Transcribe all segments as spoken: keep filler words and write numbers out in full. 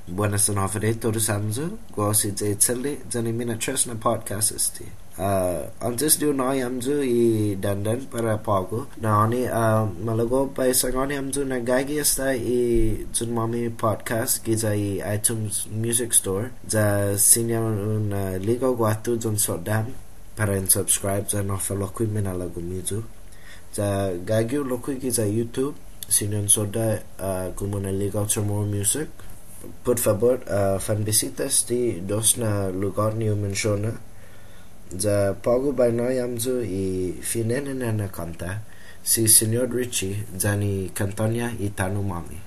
Buenas noches todos amzo, go si JayChe'le, jani mina trust na podcast isti. Uh, antes di unai amzo i dandan para pago, na ani uh, malago pa isangani amzo na gagi esta i jun Mami podcast giza i iTunes Music Store, ja sinya un uh, ligo guatu jun sodam para in subscribe ja no falokui mina lagu mizu. Ja gagi lokui giza YouTube, sinya soda uh, kumuna ligo Chamoru music. Por favor, uh, fan visitas di dos na lugar ni mensiona. Ja pago by noi amzo i finene na kanta si Señor Richie jani Kantonya i Tano Mami.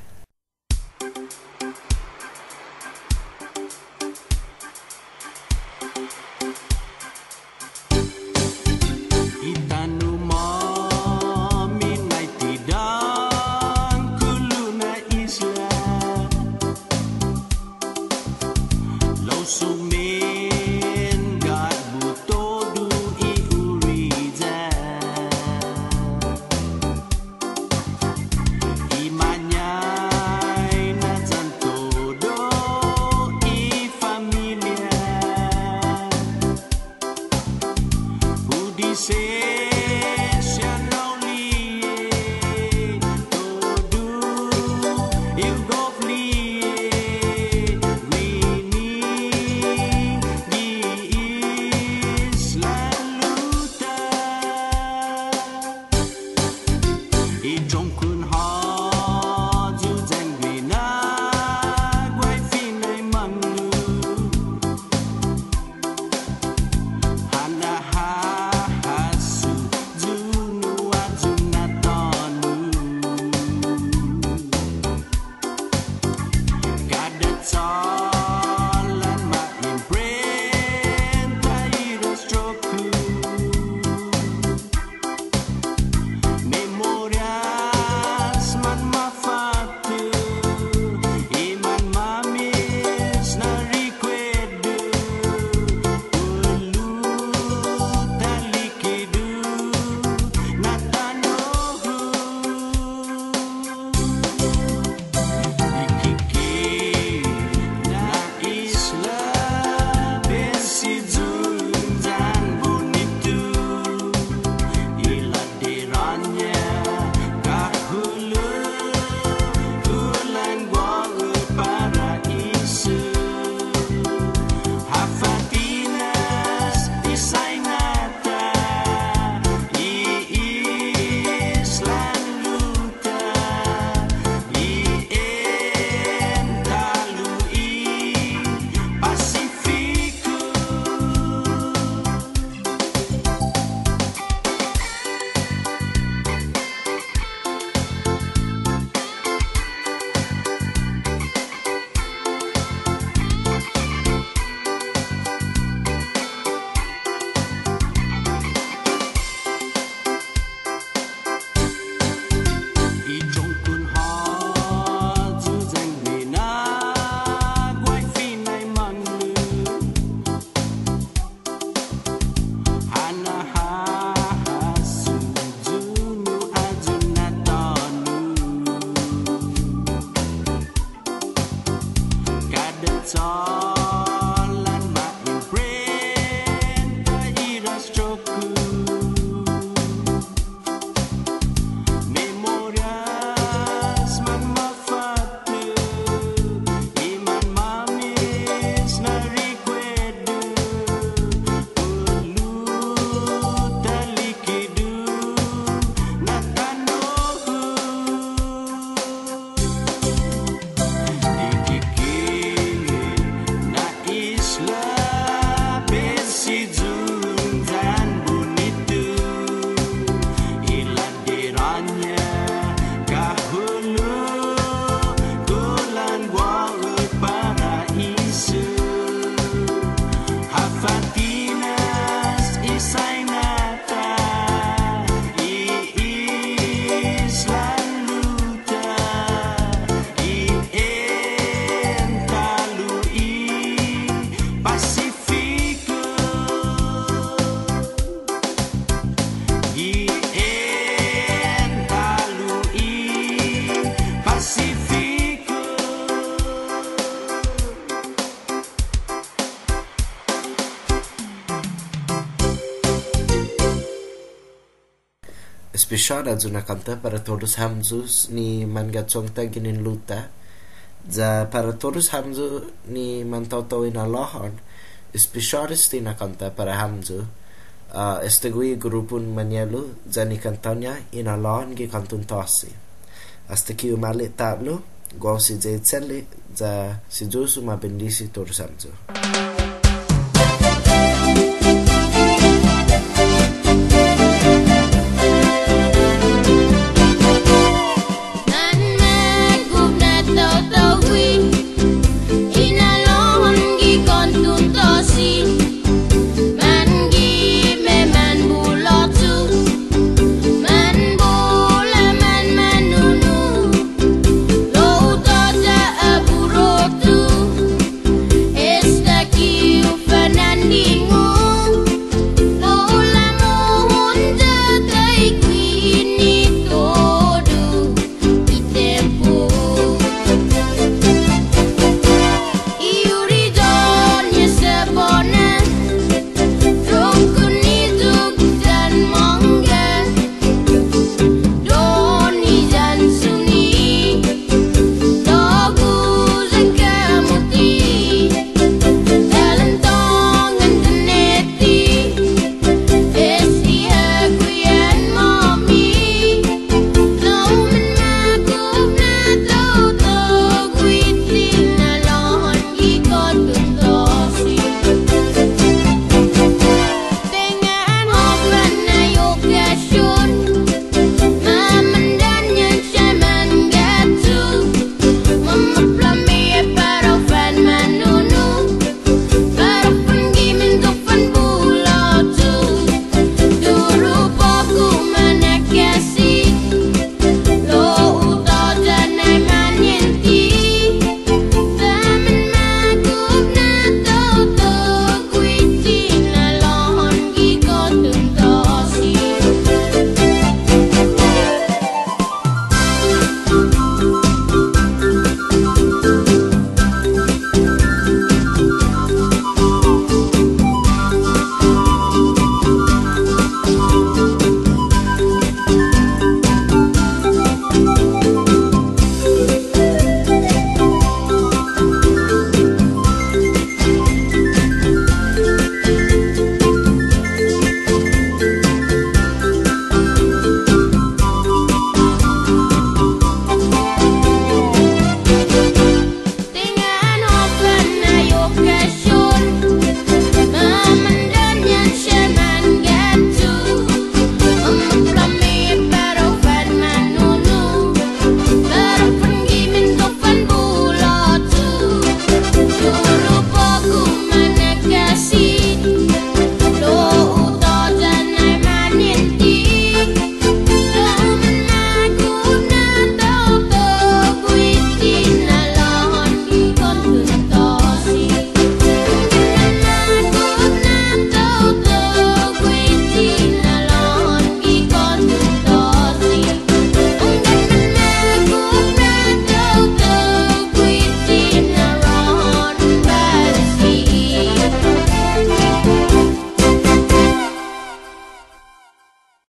especial aja na kanta para todos hamzus ni mangachongta ginin luta. Ja para todos hamzu ni mantauto Inalahan, especial este na kanta para hamzu. Uh, este gui Gurupun Manelu, ja ni kantonya Inalahan gi Kanton Tasi. Hasta aquí umali tablo, go si JayChe'le, ja si Dios uma bendisi todos hamzu.